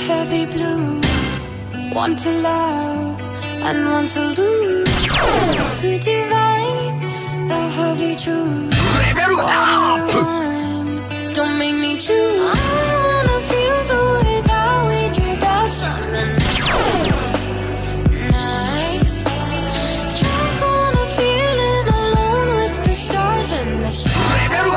heavy blue. Want to love and want to lose. Sweet divine, the heavy truth. What do you want? Don't make me choose. I wanna feel the way that we did that summer night. Drunk on a feeling alone with the stars in the sky.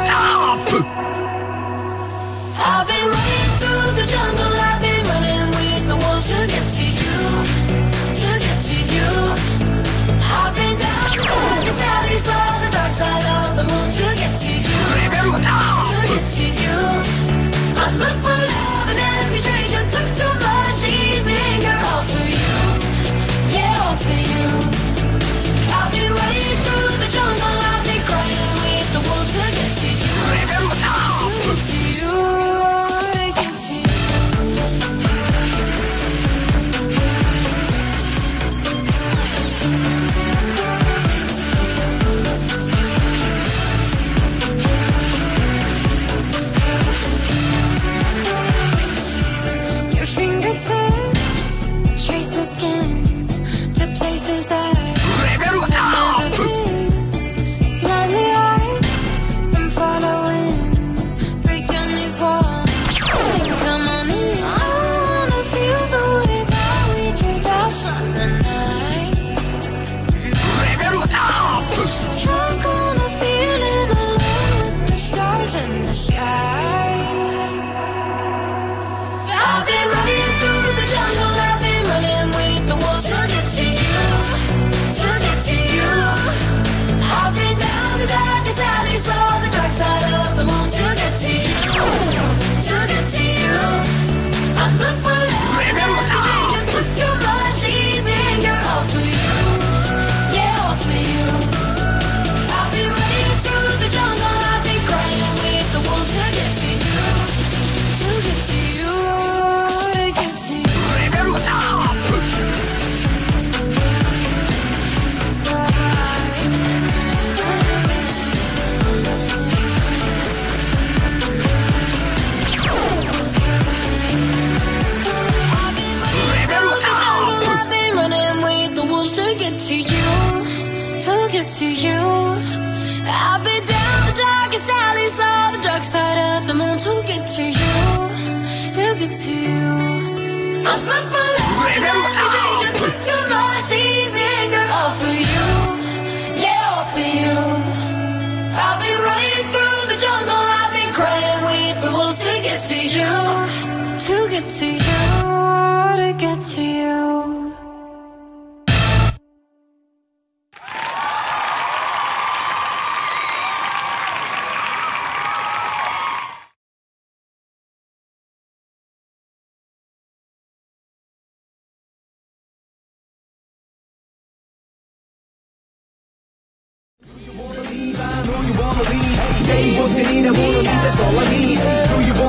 I've been running through the jungle. I've been running with the wolves to get to you, to get to you. I've been down the darkest alley, saw the dark side of the moon to get to you, to get to you. I look for love and every stranger took too much easy anger. All for you, yeah, all for you. I've been running through the jungle. I've been crying with the wolves to get to you, to get to you. Trace my skin to places I've never been. Blindly I'm following. Break down these walls and come on in. I wanna feel the way that we did that summer night. Drunk on a feeling alone with the stars in the sky. I've been running through the jungle. I've been running with the wolves to get to you, to get to you. I've been down the darkest alley, saw the dark side of the moon to get to you, to get to you. I look for love and every stranger took too much easy anger. All for you, yeah, all for you. I've been running through the jungle. I've been crying with the wolves to get to you, to get to you. To you, to get to you. I've been down the darkest alley, saw the dark side of the moon to get to you, to get to you. I look for love and every stranger took too much easy anger. All for you, yeah, all for you. I've been running through the jungle. I've been crying with the wolves to get to you, to get to you, to get to you. Say what's in it, I wanna leave, that's all I need. Do you